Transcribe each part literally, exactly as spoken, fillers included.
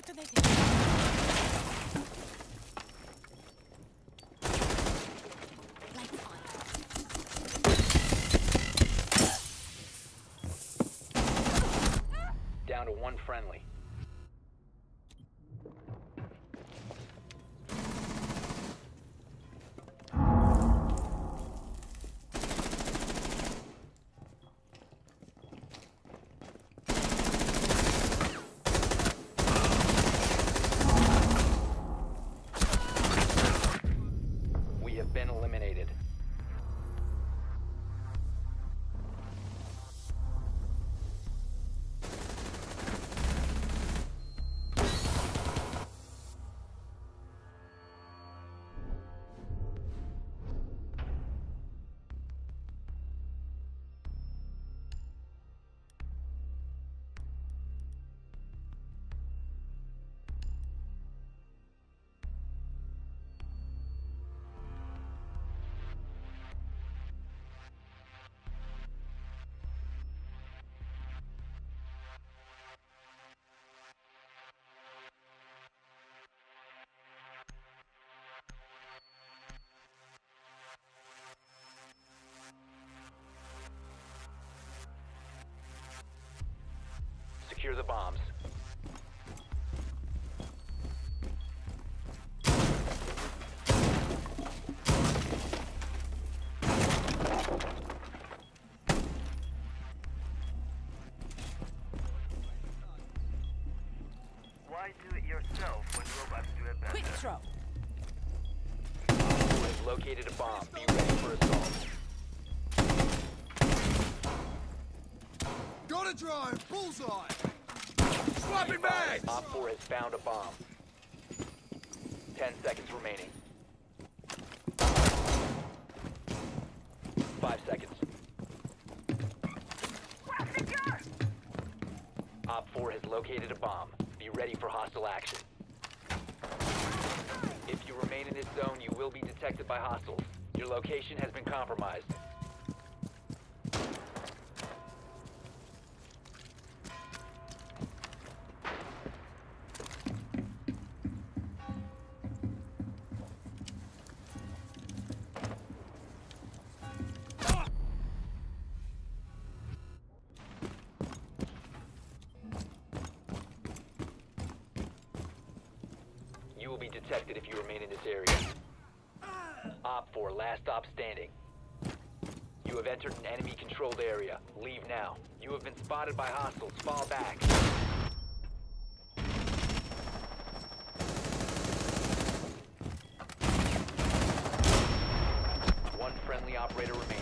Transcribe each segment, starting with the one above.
Detonating. Lights on. Down to one friendly. We have been eliminated. Secure the bombs. Why do it yourself when robots do it better? Quick throw. We've located a bomb. Be ready for assault. Got a drone! Bullseye! Swapping bags! Op four has found a bomb. Ten seconds remaining. Five seconds. Op four has located a bomb. Be ready for hostile action. If you remain in this zone, you will be detected by hostiles. Your location has been compromised. You will be detected if you remain in this area. Op four, last stop standing. You have entered an enemy-controlled area. Leave now. You have been spotted by hostiles. Fall back. One friendly operator remaining.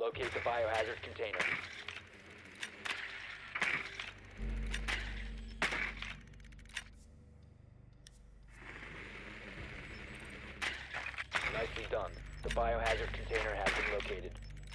Locate the biohazard container. Nicely done. The biohazard container has been located.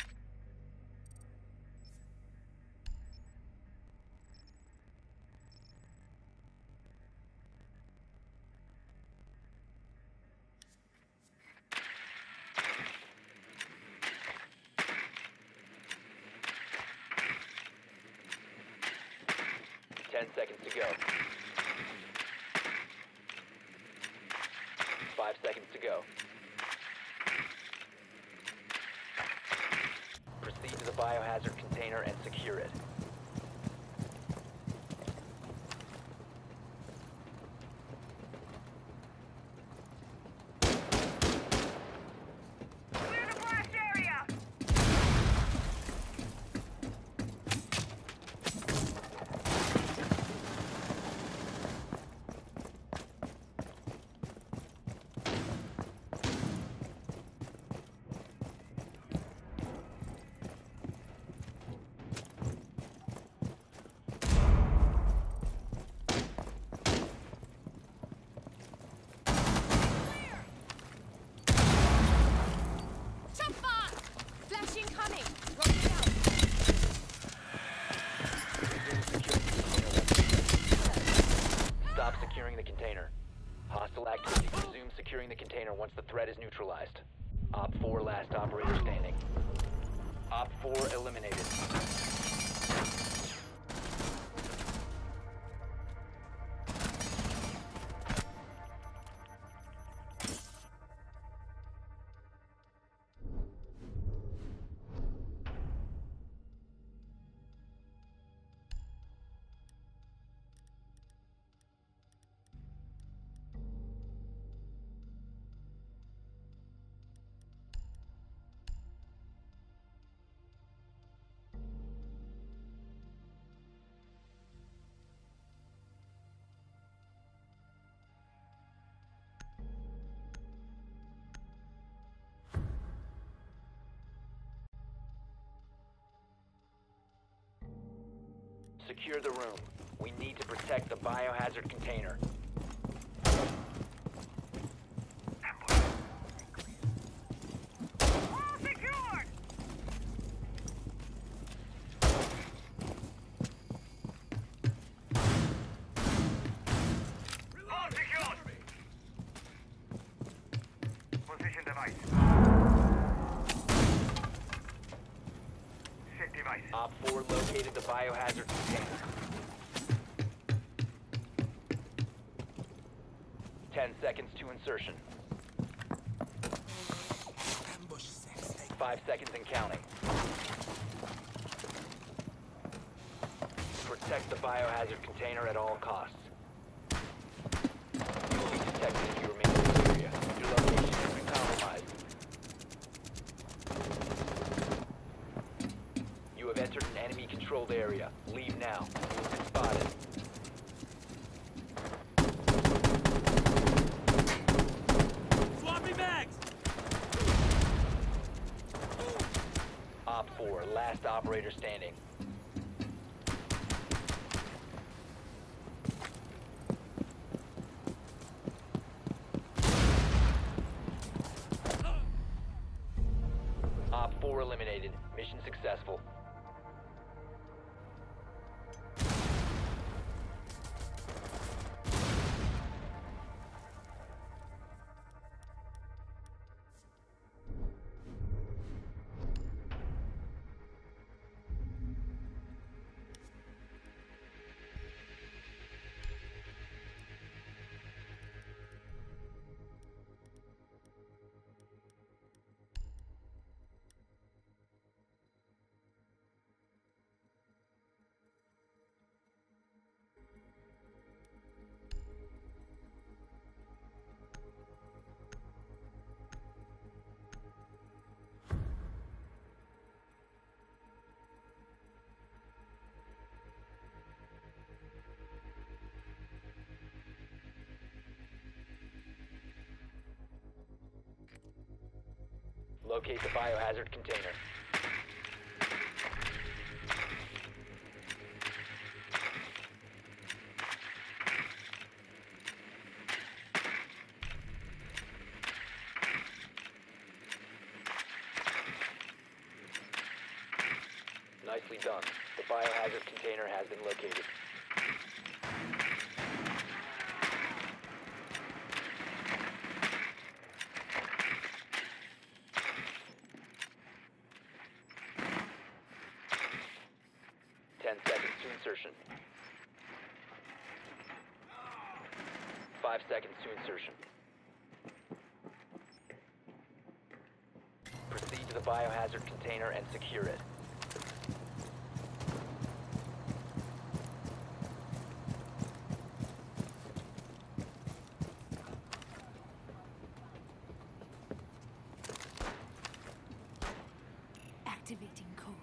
Ten seconds to go. Five seconds to go. Proceed to the biohazard container and secure it. Clear the blast area! Shot fire! Flash incoming! Rocket out! Stop securing the container. Hostile activity. Resume securing the container once the threat is neutralized. Op four last operator standing. Op four eliminated. Secure the room. We need to protect the biohazard container. All secured! All secured! Position device. Set device. Op four located the biohazard container. Ten seconds to insertion. Five seconds and counting. Protect the biohazard container at all costs. You will be detected if you remain in this area. Your location has been compromised. You have entered an enemy-controlled area. Leave now. You have been spotted. Swapping bags! Op four, last operator standing. Op four eliminated. Mission successful. Locate the biohazard container. biohazard container has been located. Ten seconds to insertion. Five seconds to insertion. Proceed to the biohazard container and secure it. Activating code.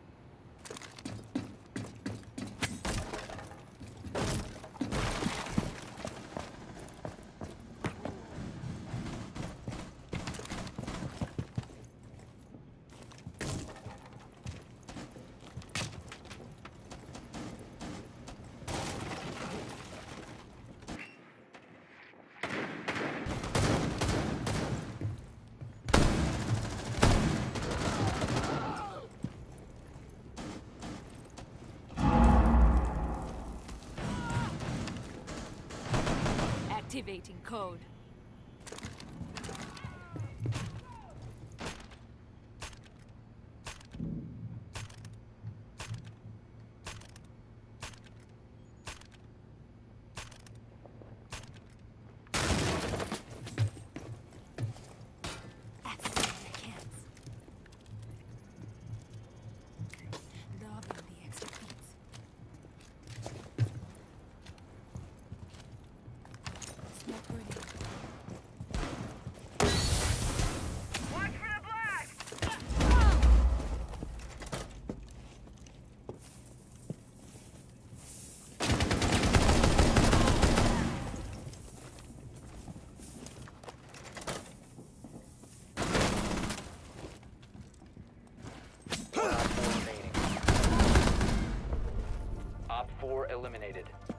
Activating code. Activating the cans. Loving the extra beats. Smoke grenade. Watch for the blast! One Op four remaining. Op four eliminated.